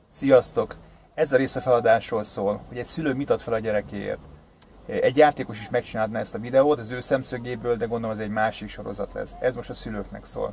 Sziasztok! Ez a rész a feladásról szól, hogy egy szülő mit ad fel a gyerekéért. Egy játékos is megcsinálna ezt a videót az ő szemszögéből, de gondolom ez egy másik sorozat lesz. Ez most a szülőknek szól.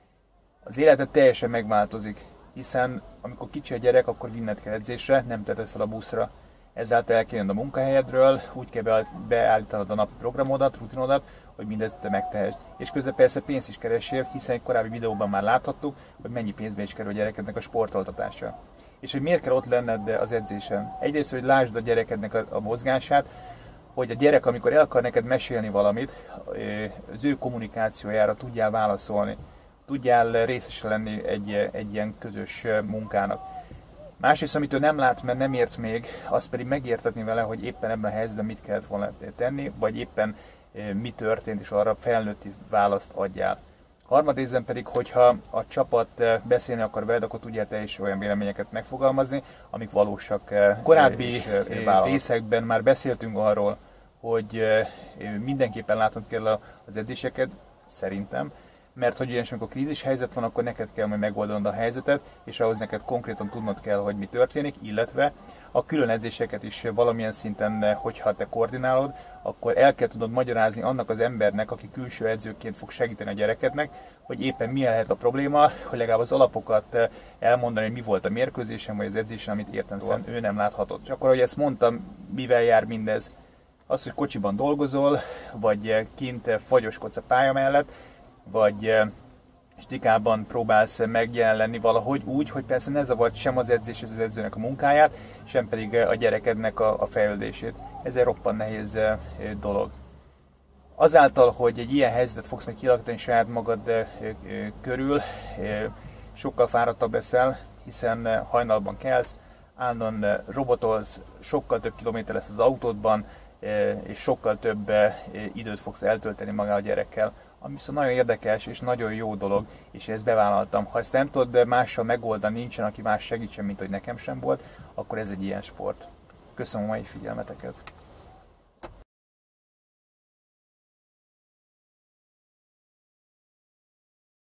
Az életed teljesen megváltozik, hiszen amikor kicsi a gyerek, akkor vinned kell edzésre, nem teheted fel a buszra. Ezáltal el kell jönnöd a munkahelyedről, úgy kell beállítanod a napi programodat, rutinodat, hogy mindezt te megtehesd. És közben persze pénzt is keresél, hiszen egy korábbi videóban már láthattuk, hogy mennyi pénzbe is kerül a gyerekednek a sportoltatása. És hogy miért kell ott lenned az edzésen? Egyrészt, hogy lásd a gyerekednek a mozgását, hogy a gyerek, amikor el akar neked mesélni valamit, az ő kommunikációjára tudjál válaszolni, tudjál részese lenni egy ilyen közös munkának. Másrészt, amit ő nem lát, mert nem ért még, azt pedig megértetni vele, hogy éppen ebben a helyzetben mit kellett volna tenni, vagy éppen mi történt, és arra felnőtti választ adjál. Harmadrészben pedig, hogyha a csapat beszélni akar veled, akkor tudjál te is olyan véleményeket megfogalmazni, amik valósak. Korábbi részekben már beszéltünk arról, hogy mindenképpen látnod kell az edzéseket, szerintem, mert hogy ugyanis amikor krízis helyzet van, akkor neked kell majd megoldanod a helyzetet, és ahhoz neked konkrétan tudnod kell, hogy mi történik, illetve a külön edzéseket is valamilyen szinten, hogyha te koordinálod, akkor el kell tudod magyarázni annak az embernek, aki külső edzőként fog segíteni a gyerekednek, hogy éppen mi lehet a probléma, hogy legalább az alapokat elmondani, hogy mi volt a mérkőzésen, vagy az edzésen, amit értelemszerűen ő nem láthatott. És akkor, ahogy ezt mondtam, mivel jár mindez? Az, hogy kocsiban dolgozol, vagy kint fagyoskodsz a pálya mellett, vagy stikában próbálsz megjelenni valahogy úgy, hogy persze ne zavart sem az edzés, az edzőnek a munkáját, sem pedig a gyerekednek a fejlődését. Ez egy roppant nehéz dolog. Azáltal, hogy egy ilyen helyzetet fogsz meg kialakítani saját magad körül, sokkal fáradtabb leszel, hiszen hajnalban kelsz, állandóan robotolsz, sokkal több kilométer lesz az autódban, és sokkal több időt fogsz eltölteni magával a gyerekkel. Ami viszont nagyon érdekes és nagyon jó dolog, és ezt bevállaltam. Ha ezt nem tudod mással megoldani, nincsen, aki más segítsen, mint hogy nekem sem volt, akkor ez egy ilyen sport. Köszönöm a mai figyelmeteket!